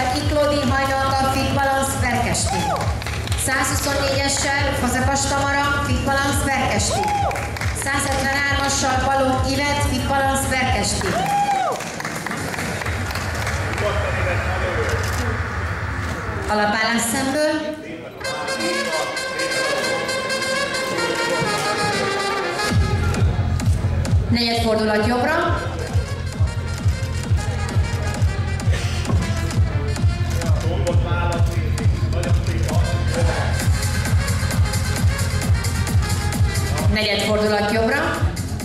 Iklódi Hajnalka Fit Balance Verkesti. 124-essel Fazekas Tamara Fit Balance Verkesti. 173-assal Balogh Ivet Fit Balance Verkesti. Alapállás szemből. Negyed fordulat jobbra. Negyed fordulat jobbra.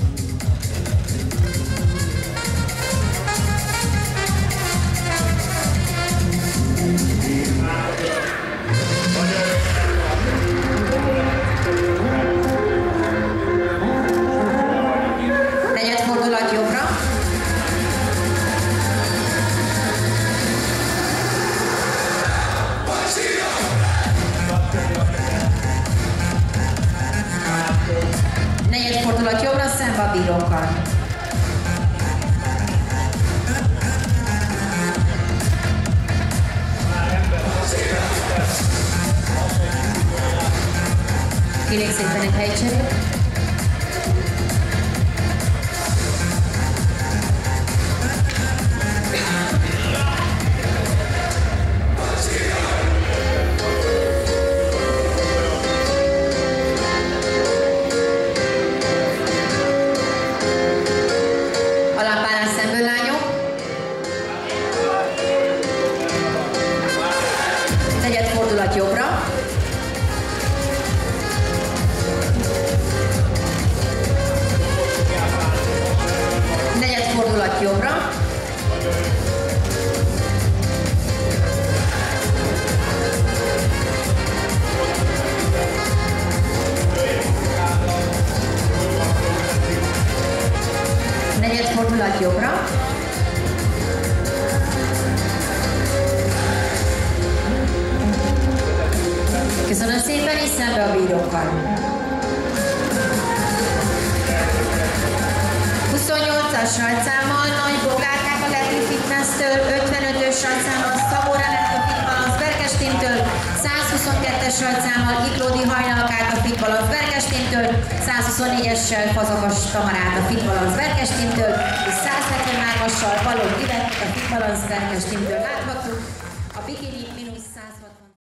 Negyed fordulat jobbra. Negyed fordulat jobbra, szembe a bírókkal. Kérjék szépen egy helycserét. Alapállás szemből, lányok. Negyed fordulat jobbra. Negyed fordulat jobbra. Negyed fordulat jobbra. Köszönöm szépen, és szembe a bírókkal. 28-as rajtszámmal Nagy Boglárkák a Leti Fitness-től, 55-ös rajtszámmal Szabó Renát a Fit Balance Verkestintől, 122-es rajtszámmal Iklódi Hajnalkát a Fit Balance Verkestintől, 124-essel Fazekas Tamarát a Fit Balance Verkestintől, és 173-assal Balogh Ivet a Fit Balance Verkestintől láthattuk. A bikini -160.